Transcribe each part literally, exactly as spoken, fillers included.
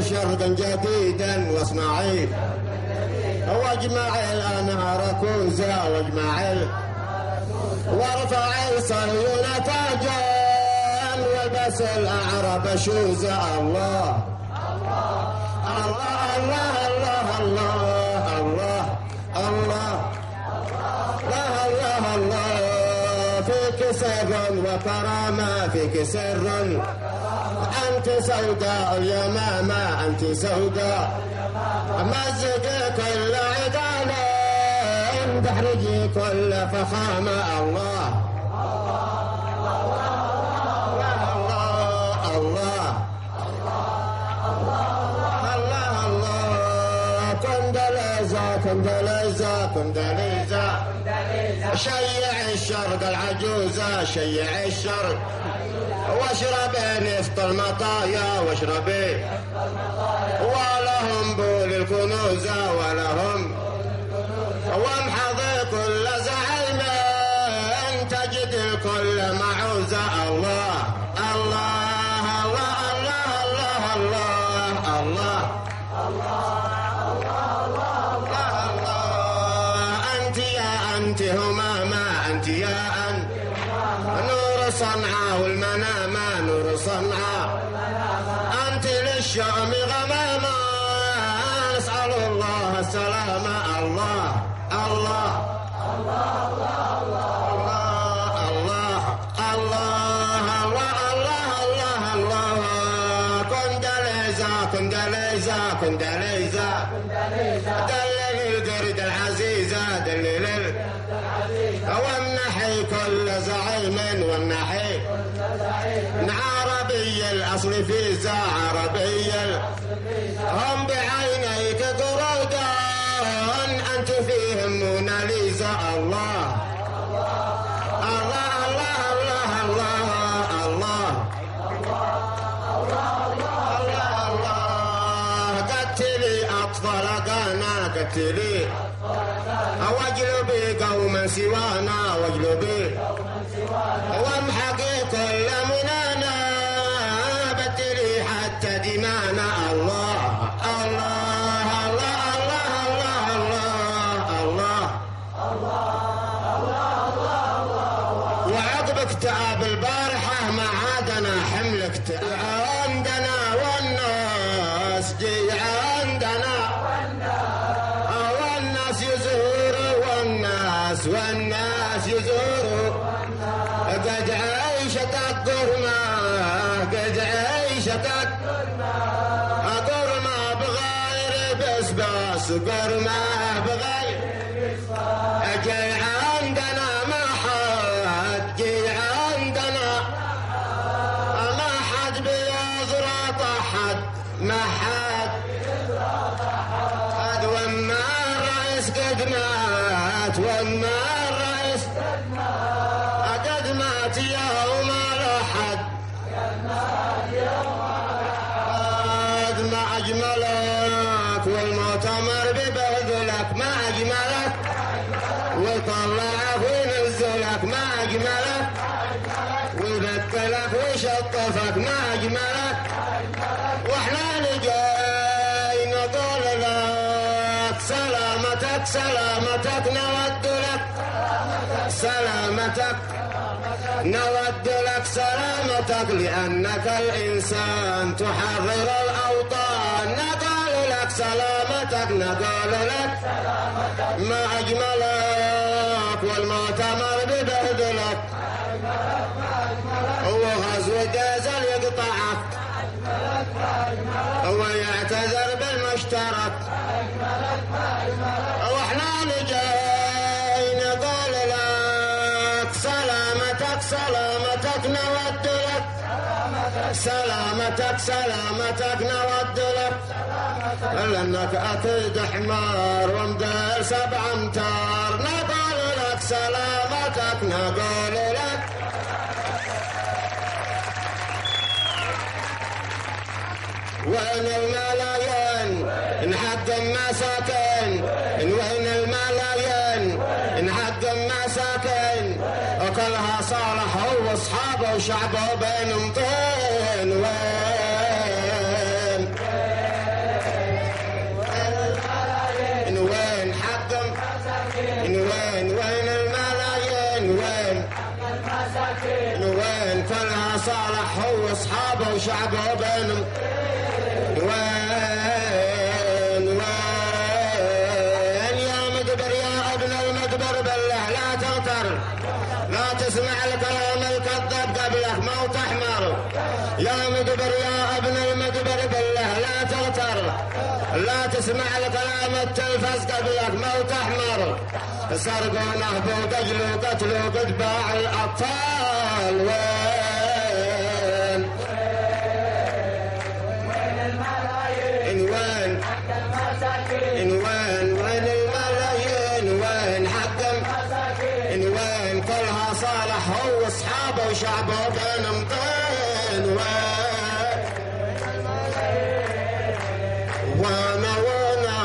شرقا جديدا واصنعي واجمع الانهار كوزا واجمع وارفع الصهيون تاجا والبس الاعراب شوزا. الله الله الله الله الله الله الله الله الله الله فيك سر وكرامة فيك سر أنت سوداء اليمامة أنت سوداء مزق كل عدالة تحرجي كل فخامة. الله كندليزة كندليزة شيع الشرق العجوزة شيع الشرق واشربي نفط المطايا واشربي ولهم بول الكنوزة ولهم وامحضي كل زعيم تجد الكل معوزة. الله الله الله الله الله الله أنت همامة أنت يا أنت نور صنعاء والمنامة نور صنعاء أنت للشام غمامة نسأل الله السلامة. الله الله الله الله الله الله الله الله كندليزة كندليزة كندليزة دلل القرد العزيزة دلل والنحي كل زعيم والنحي عربي الأصل في زا عربي هم بعينيك قرودا أنت فيهم موناليزا. الله الله الله الله الله الله الله قتلي أطفال قانا قتلي واجلبي قوما سوانا واجلبي وامحقي كل منانا بتلي حتى دمانا. الله الله الله الله الله الله الله وعقب اكتئاب البارحة ما عادنا حمل اكتئاب عندنا والناس جي عندنا والناس يزوروا قد عيشت القرمة قد عيشت قرمة بغير بسباس قرمة بغير جي عندنا ما حد جي عندنا ما حد بيضرط أحد ما حد قد وما الرئيس قد مات وما الرئيس قد مات يوم الأحد قد ما أجملك والمؤتمر ببذلك ما أجملك ويطلعك وينزلك ما أجملك ويبكلك ويشطفك ما أجملك واحنا لجاي نقول لك سلامتك سلامتك نود لك سلامتك نود لك سلامتك لأنك الإنسان تحرر الأوطان نقول لك سلامتك نقول لك ما أجملك والمؤتمر ببهدلك وغزو جازل يقطعك ويعتذر بالمشترك واحنا نجاي نقول لك سلامتك سلامتك نود لك سلامتك سلامتك نود لك لأنك أكيد حمار ومدير سبع امتار نقول لك سلامتك نقول لك وين الملايين نحق المساكين وين الملايين نحق المساكين وكلها صالح هو واصحابه وشعبه بينهم طين وين صالح هو اصحابه وشعبه بينهم. وين وين يا مدبر يا ابن المدبر بالله لا تغتر، لا تسمع الكلام الكذاب قبلك موت احمر. يا مدبر يا ابن المدبر بالله لا تغتر، لا تسمع الكلام التلفز قبلك موت احمر. سرقوا نهبوا قتلوا قتلوا قتباع الاطفال. وين ان وين ان وين وين الملايين وين حق ان وين كلها صالح هو اصحابه وشعبه بينهم طين. وين وانا وانا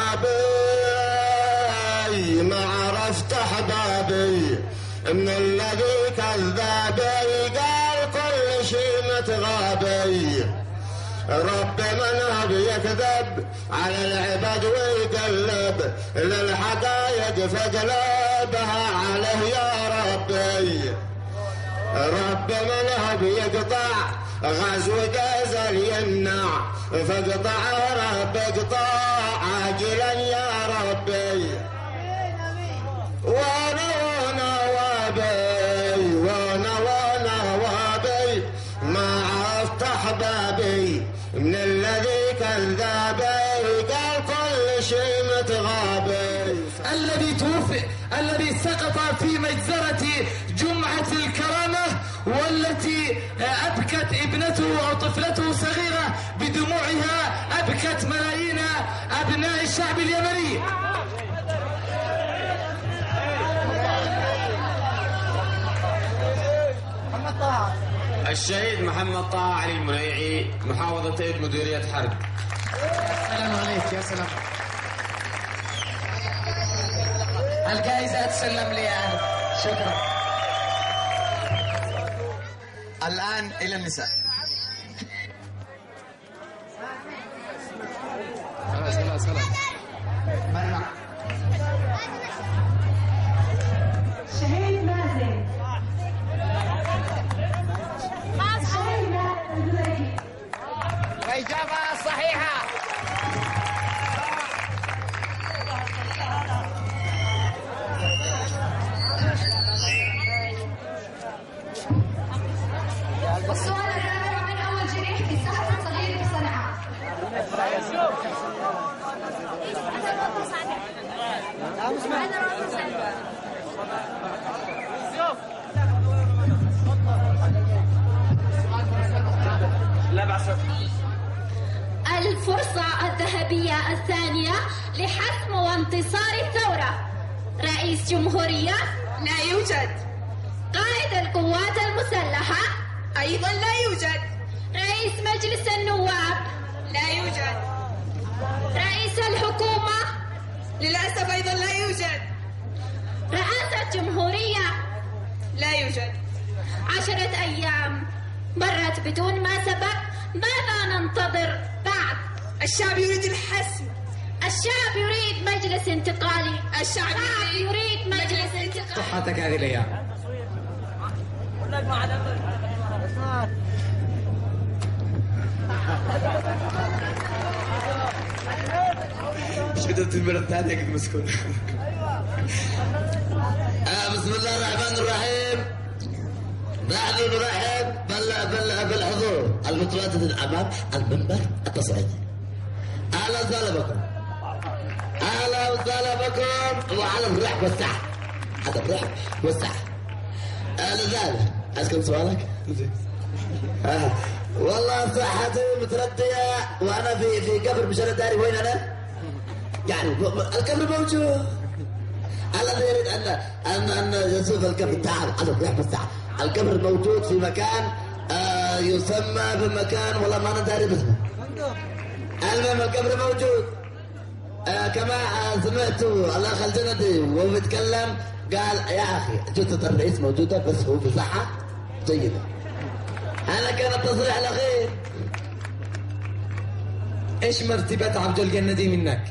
وابي ما عرفت احبابي من الذي كذابي قال كل شي متغابي. رب من يكذب على العباد ويقلب للحقايق فقلبها عليه يا ربي. رب من يقطع غزو جازل يمنع فاقطع رب اقطع عاجلا يا ربي. وانا وانا وابي وانا وانا وابي ما عرفت احبابي من الذي كذابي قال كل شيء متغابي. الذي توفي الذي سقط في مجزرة جمعة الكرامة والتي أبكت ابنته أو طفلته صغيرة بدموعها أبكت ملايين أبناء الشعب اليمني. الشهيد محمد طه علي المنيعي محافظة ايد مديرية حرب. السلام عليك يا سلام. الجائزة تسلم لي أنا. شكرا. الآن إلى النساء. خلاص خلاص خلاص. شهيد مازن. شهيد مازن. وإجابة صحيحة. والسؤال الرابع من أول جريح في ساحة صغير بصنعاء. لا بأس. الفرصة الذهبية الثانية لحسم وانتصار الثورة. رئيس جمهورية لا يوجد. قائد القوات المسلحة أيضا لا يوجد. رئيس مجلس النواب لا يوجد. رئيس الحكومة للأسف أيضا لا يوجد. رئاسة جمهورية لا يوجد. عشرة أيام مرت بدون ما سبق، ماذا ننتظر بعد؟ الشعب يريد الحسم. الشعب يريد مجلس انتقالي. الشعب يريد مجلس انتقالي. صحتك هذه الأيام. شدت البلد هذه قد مسكون. بسم الله الرحمن الرحيم. نحن نرحب بال بال بالحضور المتواجد امام المنبر التصعيدي. اهلا وسهلا بكم. اهلا وسهلا بكم وعلى الرحب والسعه. هذا الرحب والسعه. اهلا وسهلا. اسكن سؤالك؟ آه. والله صحتي متردية وانا في في قبر مش انا داري وين انا؟ يعني القبر موجود. الذي يريد ان ان ان يشوف القبر تعال على الرحب والسعه. القبر موجود في مكان آه يسمى بمكان والله ما انا داري باسمه. المهم القبر موجود. آه كما آه سمعتوا الاخ الجندي وهو بيتكلم قال يا اخي جثة الرئيس موجودة بس هو بصحة جيدة. هذا كان التصريح الاخير. ايش مرتبة عبد الجندي منك؟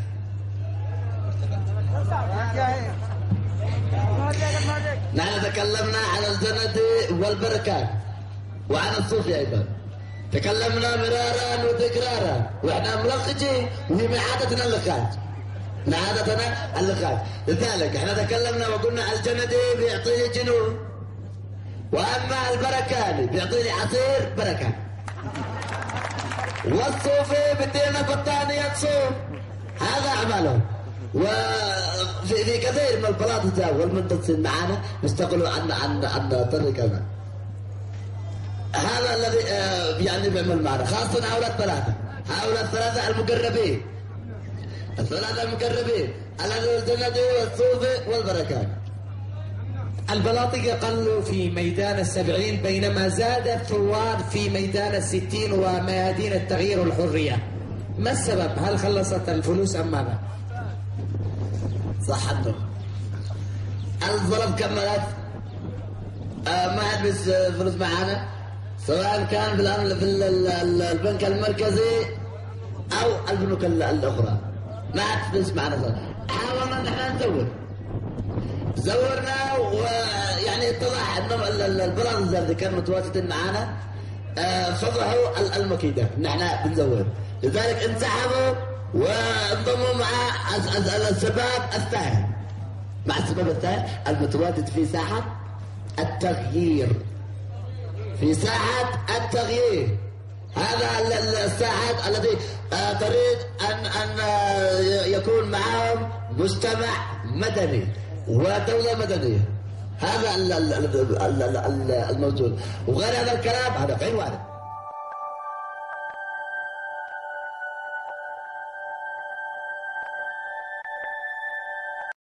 نحن تكلمنا على الجندي والبركات. وعن الصوفي أيضا تكلمنا مرارا وتكرارا، وإحنا ملقجين وهي من عادتنا اللقاج، من عادتنا اللقاج. لذلك إحنا تكلمنا وقلنا الجندي بيعطيني جنون، وأما البركاني بيعطيني عصير بركة، والصوفي بدينا بطانية صوف. هذا أعمالهم. وفي في كثير من البلاطة والمنتصرين معانا يستقلوا عن عن عن طريقنا. هذا الذي آه يعني بيعمل معنا، خاصة هؤلاء الثلاثة، هؤلاء الثلاثة المقربين، الثلاثة المقربين، الجندي والصوفي والبركان. البلاطقة قلوا في ميدان السبعين بينما زاد الثوار في ميدان الستين وميادين التغيير والحرية. ما السبب؟ هل خلصت الفلوس أم ماذا؟ صح عندهم. الظلم كملت، آه ما عاد بس فلوس معانا، سواء كان في البنك المركزي أو البنوك الأخرى، ما عاد فلوس معانا. حاولنا ان احنا نزور، زورنا ويعني اتضح انهم البرانزر اللي كانوا متواجدين معانا آه فضحوا المكيدة ان احنا بنزور، لذلك انسحبوا وانضموا مع الشباب الثاني، مع الشباب الثاني المتواجد في ساحة التغيير، في ساحة التغيير. هذا الساحات التي تريد ان ان يكون معهم مجتمع مدني ودولة مدنية. هذا الموجود، وغير هذا الكلام هذا في عنوانه.